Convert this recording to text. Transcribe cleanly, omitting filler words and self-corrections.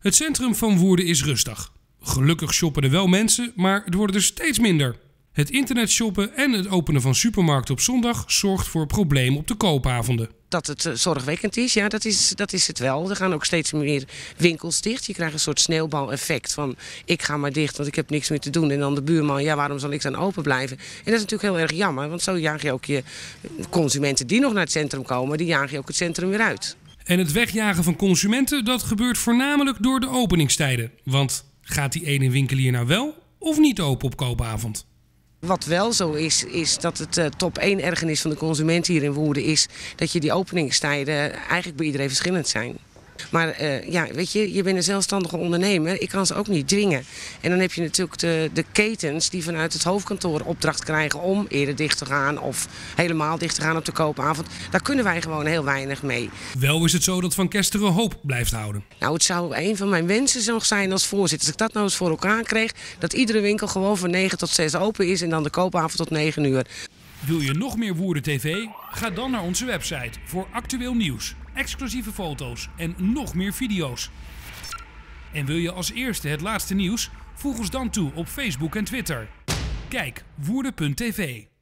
Het centrum van Woerden is rustig. Gelukkig shoppen er wel mensen, maar het worden er steeds minder. Het internetshoppen en het openen van supermarkten op zondag zorgt voor problemen op de koopavonden. Dat het zorgwekkend is, ja, dat is het wel. Er gaan ook steeds meer winkels dicht. Je krijgt een soort sneeuwbaleffect van ik ga maar dicht, want ik heb niks meer te doen. En dan de buurman, ja, waarom zal ik dan open blijven? En dat is natuurlijk heel erg jammer, want zo jaag je ook je consumenten die nog naar het centrum komen, die jaag je ook het centrum weer uit. En het wegjagen van consumenten, dat gebeurt voornamelijk door de openingstijden. Want gaat die ene winkelier nou wel of niet open op koopavond? Wat wel zo is dat het top 1 ergernis van de consument hier in Woerden is dat die openingstijden eigenlijk bij iedereen verschillend zijn. Maar ja, weet je bent een zelfstandige ondernemer, ik kan ze ook niet dwingen. En dan heb je natuurlijk de ketens die vanuit het hoofdkantoor opdracht krijgen om eerder dicht te gaan of helemaal dicht te gaan op de koopavond. Daar kunnen wij gewoon heel weinig mee. Wel is het zo dat Van Kesteren hoop blijft houden. Nou, het zou een van mijn wensen nog zijn als voorzitter. Als ik dat nou eens voor elkaar kreeg, dat iedere winkel gewoon van 9 tot 6 open is en dan de koopavond tot 9 uur. Wil je nog meer Woerden TV? Ga dan naar onze website voor actueel nieuws, exclusieve foto's en nog meer video's. En wil je als eerste het laatste nieuws? Voeg ons dan toe op Facebook en Twitter. Kijk woerden.tv.